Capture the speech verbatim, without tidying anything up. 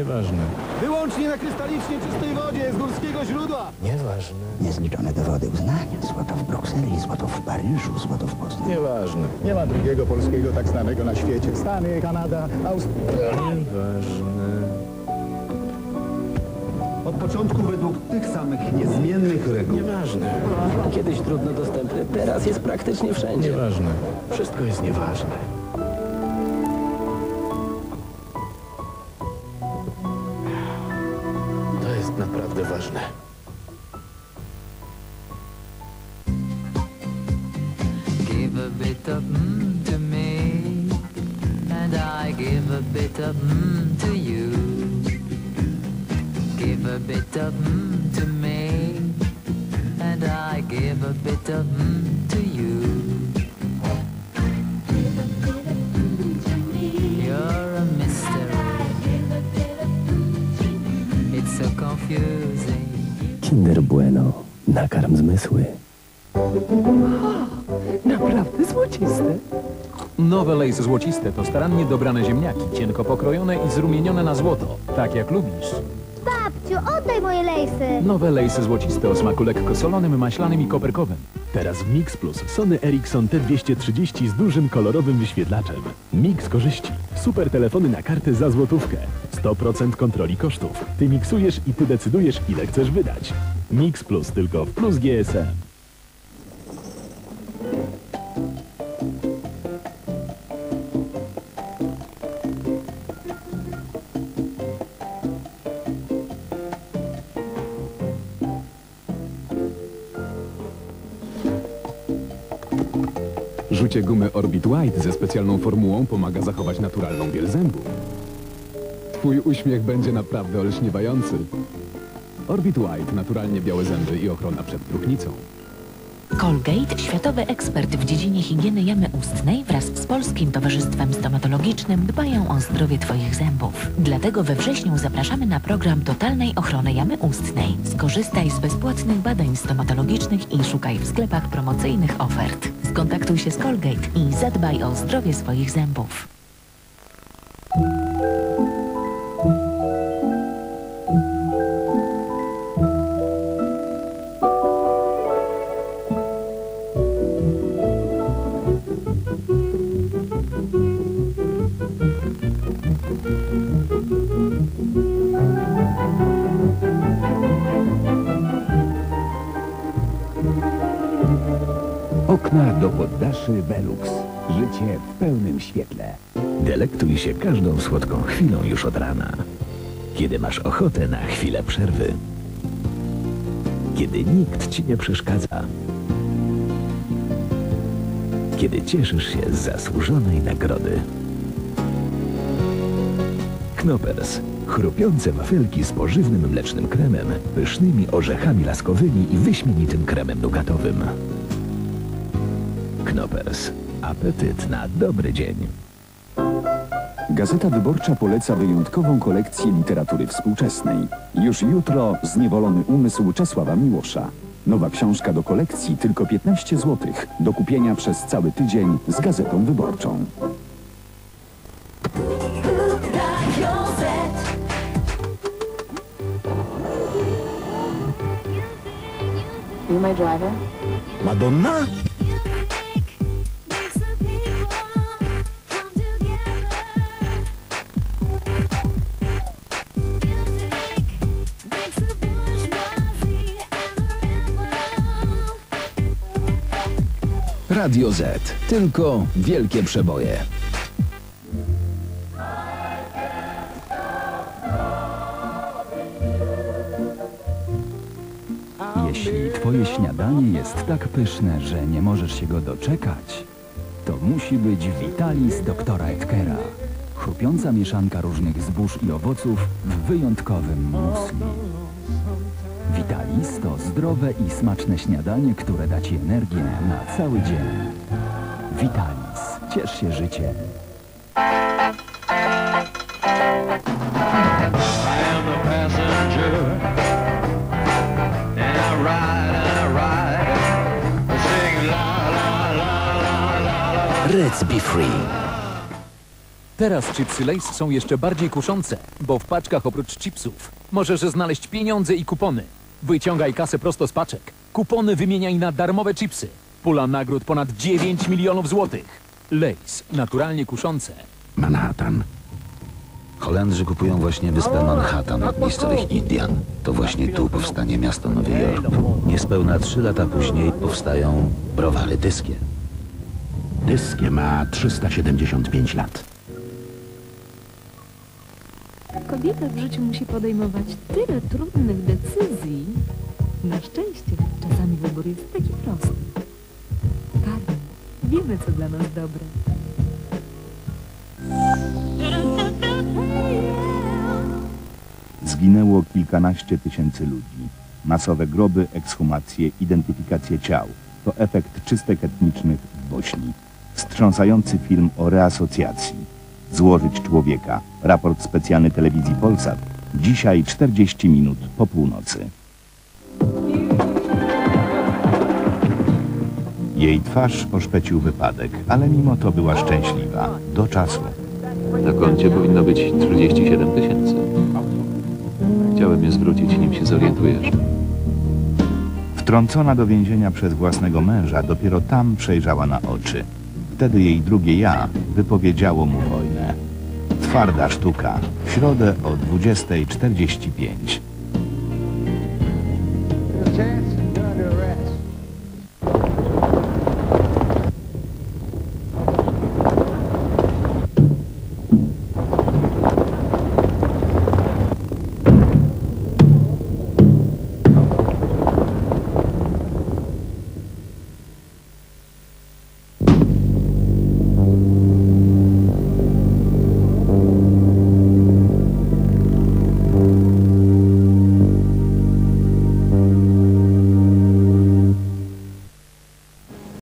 Nieważne. Wyłącznie na krystalicznie czystej wodzie z górskiego źródła. Nieważne. Niezliczone dowody uznania. Złoto w Brukseli, złoto w Paryżu, złoto w Poznaniu. Nieważne. Nie ma drugiego polskiego tak znanego na świecie. Stany, Kanada, Australia. Nieważne. Od początku według tych samych niezmiennych reguł. Nieważne. Kiedyś trudno dostępny, teraz jest praktycznie wszędzie. Nieważne. Wszystko jest nieważne. To jest naprawdę ważne. Give a bit of mm to me, and I give a bit of mm to you. Give a bit of mm to me, and I give a bit of mm to you. You're a mystery. It's so confusing. Kinder Bueno. Nakarm zmysły. Naprawdę złociste. Nowe Lejsy złociste to starannie dobrane ziemniaki, cienko pokrojone i zrumienione na złoto, tak jak lubisz. Babciu, oddaj moje lejsy. Nowe Lejsy złociste o smaku lekko solonym, maślanym i koperkowym. Teraz w Mix Plus Sony Ericsson T dwieście trzydzieści z dużym kolorowym wyświetlaczem. Mix korzyści. Super telefony na kartę za złotówkę. sto procent kontroli kosztów. Ty miksujesz i ty decydujesz, ile chcesz wydać. Mix Plus tylko w Plus G S M. Rzucie gumy Orbit White ze specjalną formułą pomaga zachować naturalną biel zębów. Twój uśmiech będzie naprawdę olśniewający. Orbit White, naturalnie białe zęby i ochrona przed próchnicą. Colgate, światowy ekspert w dziedzinie higieny jamy ustnej, wraz z Polskim Towarzystwem Stomatologicznym dbają o zdrowie Twoich zębów. Dlatego we wrześniu zapraszamy na program totalnej ochrony jamy ustnej. Skorzystaj z bezpłatnych badań stomatologicznych i szukaj w sklepach promocyjnych ofert. Skontaktuj się z Colgate i zadbaj o zdrowie swoich zębów. Okna do poddaszy Velux. Życie w pełnym świetle. Delektuj się każdą słodką chwilą już od rana. Kiedy masz ochotę na chwilę przerwy. Kiedy nikt ci nie przeszkadza. Kiedy cieszysz się z zasłużonej nagrody. Knoppers. Chrupiące wafelki z pożywnym mlecznym kremem, pysznymi orzechami laskowymi i wyśmienitym kremem nugatowym. Knoppers. Apetyt na dobry dzień. Gazeta Wyborcza poleca wyjątkową kolekcję literatury współczesnej. Już jutro Zniewolony umysł Czesława Miłosza. Nowa książka do kolekcji tylko piętnaście złotych. Do kupienia przez cały tydzień z Gazetą Wyborczą. You my driver? Madonna? Radio Z. Tylko wielkie przeboje. Jeśli twoje śniadanie jest tak pyszne, że nie możesz się go doczekać, to musi być Vitalis doktora Edkera. Chrupiąca mieszanka różnych zbóż i owoców w wyjątkowym musli. Vitalis to zdrowe i smaczne śniadanie, które da ci energię na cały dzień. Vitalis. Ciesz się życiem. Let's be free. Teraz chipsy Lay's są jeszcze bardziej kuszące, bo w paczkach oprócz chipsów możesz znaleźć pieniądze i kupony. Wyciągaj kasę prosto z paczek. Kupony wymieniaj na darmowe chipsy. Pula nagród ponad dziewięć milionów złotych. Lay's, naturalnie kuszące. Manhattan. Holendrzy kupują właśnie wyspę Manhattan od miejscowych Indian. To właśnie tu powstanie miasto Nowy Jork. Niespełna trzy lata później powstają browary Dyskie. Dyskie ma trzysta siedemdziesiąt pięć lat. Kobieta w życiu musi podejmować tyle trudnych decyzji. Na szczęście czasami wybór jest taki prosty. Karmi, wiemy co dla nas dobre. Zginęło kilkanaście tysięcy ludzi. Masowe groby, ekshumacje, identyfikacje ciał. To efekt czystek etnicznych w Bośni. Wstrząsający film o reasocjacji. Złożyć człowieka. Raport specjalny telewizji Polsat. Dzisiaj czterdzieści minut po północy. Jej twarz oszpecił wypadek, ale mimo to była szczęśliwa. Do czasu. Na koncie powinno być trzydzieści siedem tysięcy. Chciałem je zwrócić, nim się zorientujesz. Wtrącona do więzienia przez własnego męża, dopiero tam przejrzała na oczy. Wtedy jej drugie ja wypowiedziało mu wojnę. Twarda sztuka. W środę o dwudziestej czterdzieści pięć.